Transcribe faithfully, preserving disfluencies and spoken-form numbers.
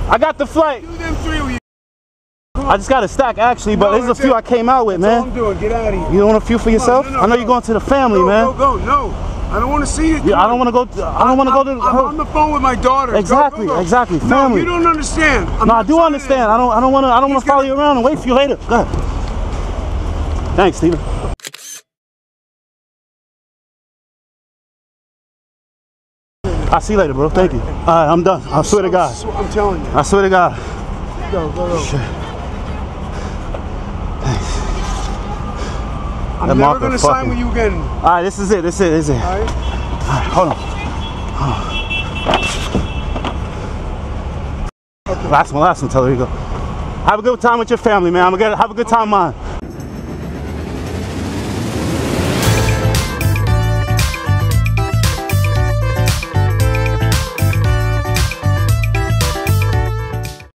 I got the flight. Do them three with you. I just got a stack actually, but No, there's a few it. I came out with, That's man. all I'm doing. Get out of here. You don't want a few for yourself? No, no, no, I know no. you're going to the family, go, man. Go, go, no. I don't want to see it. Yeah, I don't want to go. To, I don't want to go to. I'm, I'm on the phone with my daughter. Exactly, go, go, go. exactly. No, Family. you don't understand. I'm no, I not do trying understand. to- I don't. I don't want to. I don't want He's to follow gonna- you around and wait for you later. Go ahead. Thanks, Steven. I'll see you later, bro. Thank you. All right, I'm done. I swear to God. I'm telling you. I swear to God. Go, go, go. Shit. Thanks. I'm That never motherfucker. gonna sign with you again. All right, this is it. This is it. This is it. All right. All right, hold on. Hold on. Last one, last one, Tellerico. Have a good time with your family, man. I'm gonna get, have a good time, man.